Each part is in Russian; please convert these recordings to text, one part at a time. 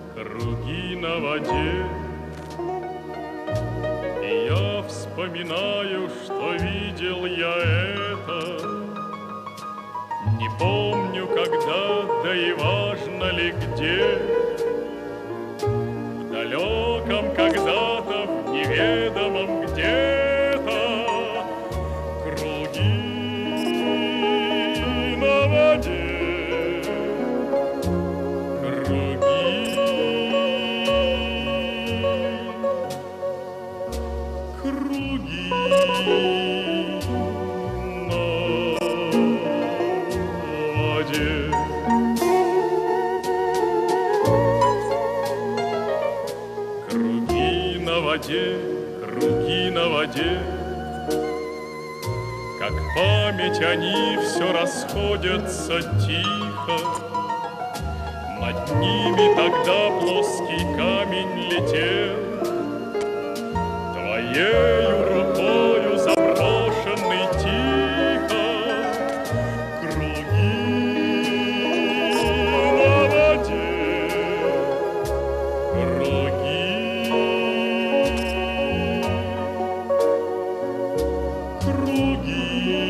круги на воде. И я вспоминаю, что видел я это. Не помню, когда, да и важно ли где. В далеком когда-то, в неведомом где-то круги на воде. Круги на воде. Круги на воде, круги на воде. Как память они все расходятся тихо. Над ними тогда плоский камень летел. Твоею рукою заброшенный тихо. Круги на воде. Круги. Круги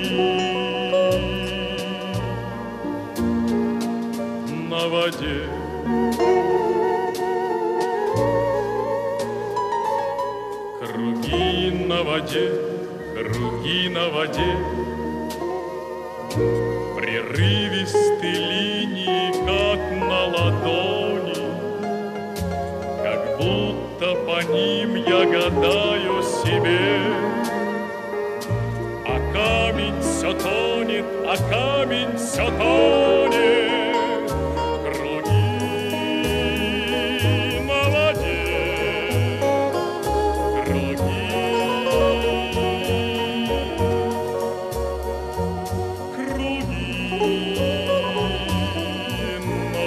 на воде. Круги на воде, круги на воде. Прерывисты линии, как на ладони. Как будто по ним я гадаю себе. А камень все тонет, а камень все тонет. Круги на воде. Круги. Круги на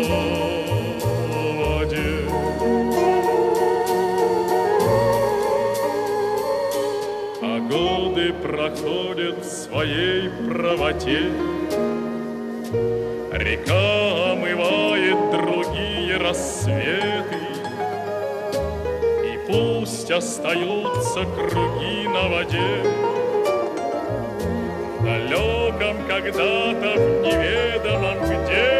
воде. А годы проходят в своей правоте. Река омывает другие рассветы. И пусть остаются круги на воде. В далеком когда-то, в неведомом где.